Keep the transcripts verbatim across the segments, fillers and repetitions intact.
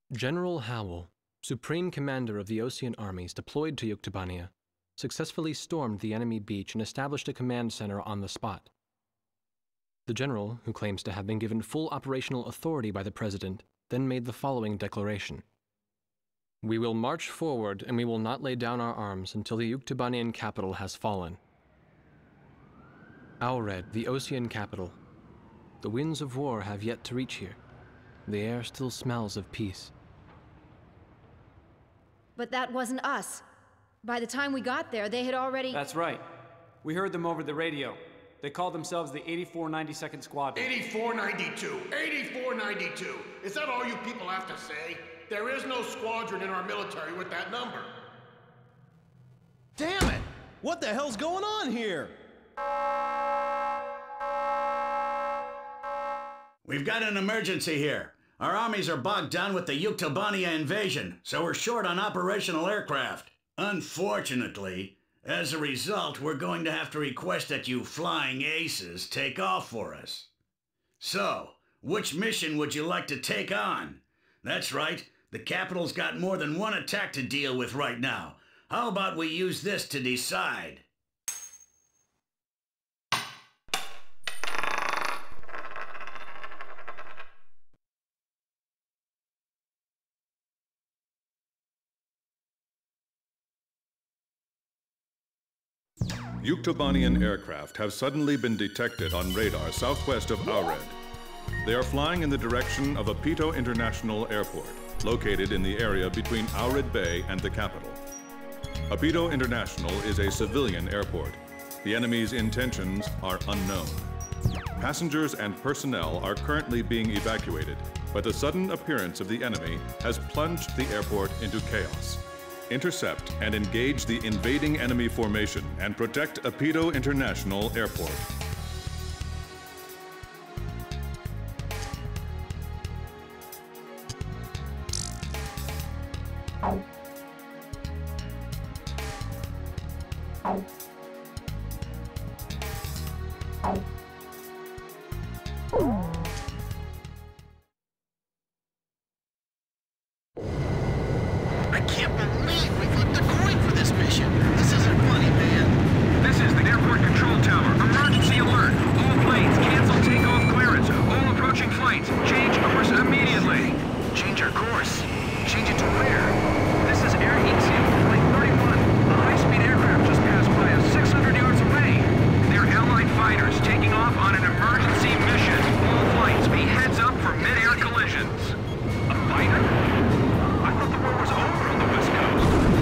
General Howell, Supreme Commander of the Osean armies deployed to Yuktobania, successfully stormed the enemy beach and established a command center on the spot. The general, who claims to have been given full operational authority by the President, then made the following declaration. "We will march forward and we will not lay down our arms until the Yuktobanian capital has fallen." Aured, the Osean capital. The winds of war have yet to reach here. The air still smells of peace. But that wasn't us. By the time we got there, they had already... That's right. We heard them over the radio. They called themselves the eighty-four ninety-second Squadron. eighty-four ninety-two! eighty-four ninety-two! Is that all you people have to say? There is no squadron in our military with that number. Damn it! What the hell's going on here? We've got an emergency here. Our armies are bogged down with the Yuktobania invasion, so we're short on operational aircraft. Unfortunately, as a result, we're going to have to request that you flying aces take off for us. So, which mission would you like to take on? That's right, the capital's got more than one attack to deal with right now. How about we use this to decide? Yuktobanian aircraft have suddenly been detected on radar southwest of Aured. They are flying in the direction of Apito International Airport, located in the area between Aured Bay and the capital. Apito International is a civilian airport. The enemy's intentions are unknown. Passengers and personnel are currently being evacuated, but the sudden appearance of the enemy has plunged the airport into chaos. Intercept and engage the invading enemy formation and protect Apito International Airport. I can't believe we flipped a coin for this mission. This isn't funny, man. This is the airport control tower. Emergency alert. All planes cancel takeoff clearance. All approaching flights change course immediately. Change our course. Change it to where? This is Air Heat Seal Flight thirty-one. A high-speed aircraft just passed by us six hundred yards away. They're Allied fighters taking off on an emergency mission. All flights be heads up for mid-air collisions. A fighter? I thought the war was over on the West Coast.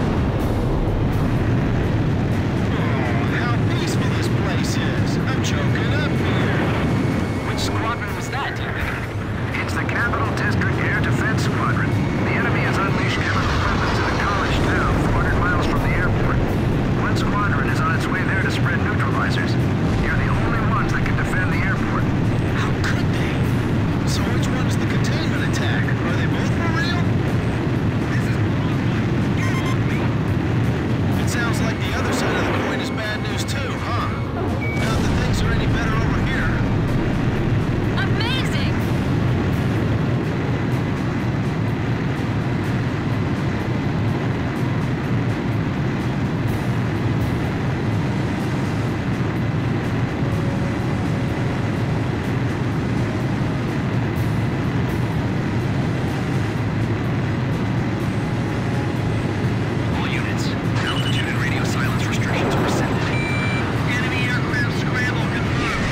Oh, how peaceful this place is. I'm choking up here. Which squadron was that, do you think? It's the Capital District Air Defense Squadron. The enemy has unleashed chemical weapons in a college town four hundred miles from the airport. One squadron is on its way there to spread neutralizers. You're the only ones that can defend the airport. How could they? So which one's the containment attack? Are they both for real? It sounds like the other side of the coin is bad news too, huh? Not that things are any better over here. Amazing! All units, altitude and radio silence restrictions were set. Enemy aircraft scramble confirmed.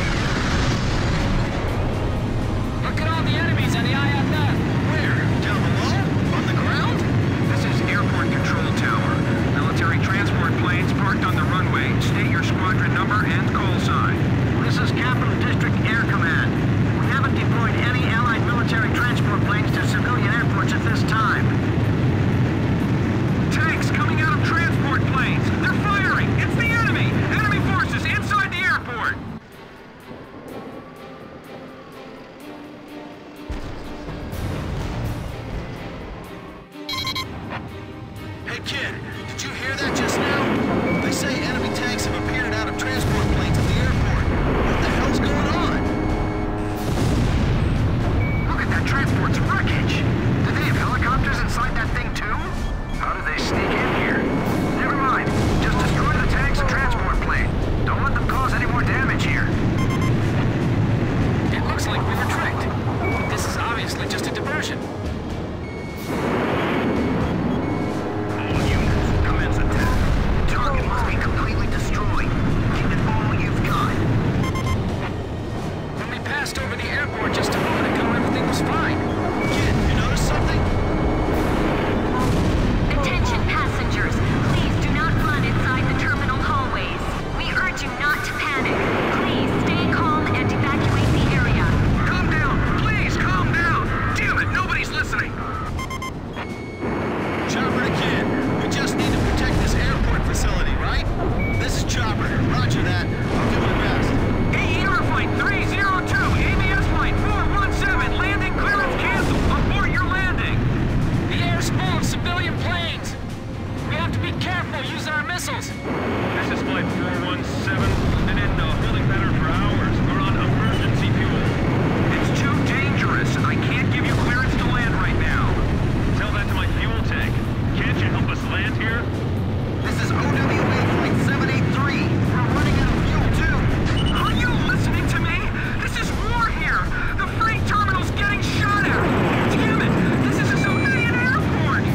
Look at all the enemies on the I F F. Where? Down below? On the ground? This is airport control tower. Military transport planes parked on the runway. State your squadron number and call sign. This is Capital District Air Command. We haven't deployed any Allied military transport planes to civilian airports at this time. Tanks coming out of transport planes. They're firing. It's the enemy. Enemy forces inside the airport. Hey kid, did you hear that just now? They say enemy tanks have appeared out of transport planes at the airport. What the hell's going on? Look at that transport's wreckage. Do they have helicopters They're using our missiles! This is Flight four one seven. Been in a holding pattern for hours. We're on emergency fuel. It's too dangerous. I can't give you clearance to land right now. Tell that to my fuel tank. Can't you help us land here? This is O W A Flight seven eight three. We're running out of fuel, too. Are you listening to me? This is war here! The freight terminal's getting shot at! Damn it! This is a civilian airport!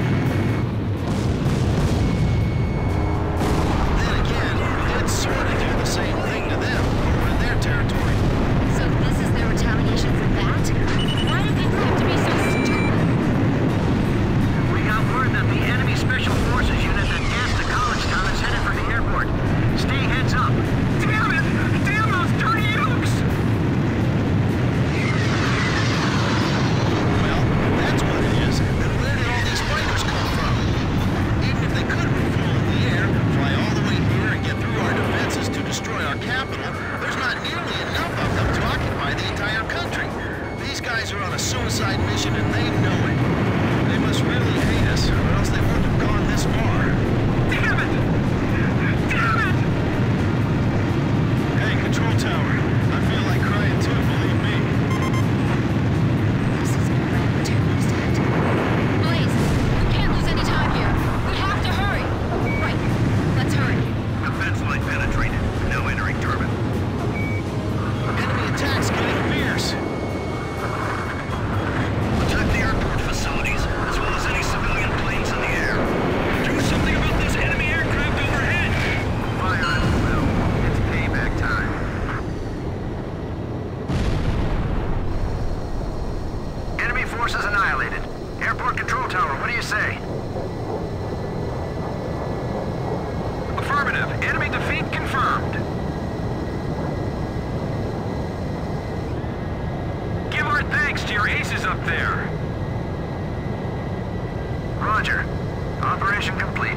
Then again, we did sort of do the same thing to them over in their territory. So this is their retaliation for that? Why do people have to be so stupid? We got word that the enemy special forces unit that gassed the college town is headed for the airport. Stay heads up. Damn it! Damn those dirty ukes! Well, if that's what it is, then where did all these fighters come from? Even if they could refuel in the air, fly all the way here and get through our defenses to destroy our capital, there's not nearly enough of them to occupy the entire country. These guys are on a suicide mission and they know it. They must really hate us, or else they wouldn't have gone this far. Damn it! Damn it! Hey, control tower. I feel like crying too, believe me. This is incredible terrorist act. Blaze, we can't lose any time here. We have to hurry. Right. Let's hurry. Defense line penetrated. Now entering terminal. Enemy attacks getting fierce. Attack the airport facilities, as well as any civilian planes in the air. Do something about this enemy aircraft overhead! Fire at will. It's payback time. Enemy forces annihilated. Airport control tower, what do you say? Affirmative. Enemy defeat confirmed. Give our thanks to your aces up there. Roger. Operation complete.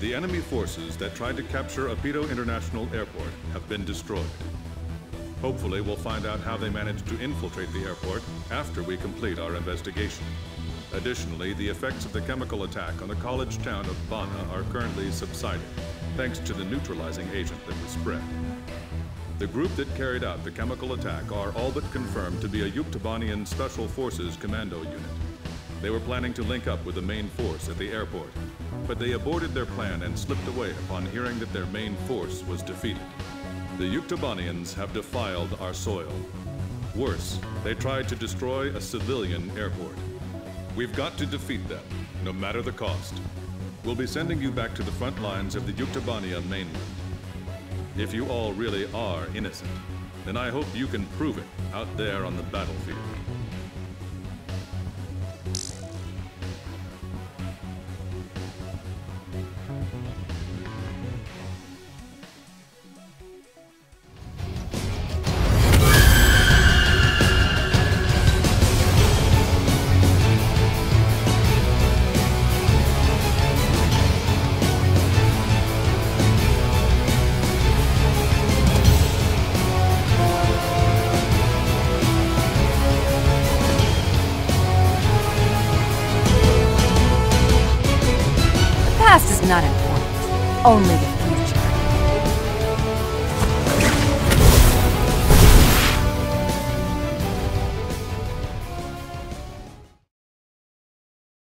The enemy forces that tried to capture Apito International Airport have been destroyed. Hopefully, we'll find out how they managed to infiltrate the airport after we complete our investigation. Additionally, the effects of the chemical attack on the college town of Bana are currently subsiding, thanks to the neutralizing agent that was spread. The group that carried out the chemical attack are all but confirmed to be a Yuktobanian Special Forces commando unit. They were planning to link up with the main force at the airport, but they aborted their plan and slipped away upon hearing that their main force was defeated. The Yuktobanians have defiled our soil. Worse, they tried to destroy a civilian airport. We've got to defeat them, no matter the cost. We'll be sending you back to the front lines of the Yuktobania mainland. If you all really are innocent, then I hope you can prove it out there on the battlefield. The past is not important, only the future.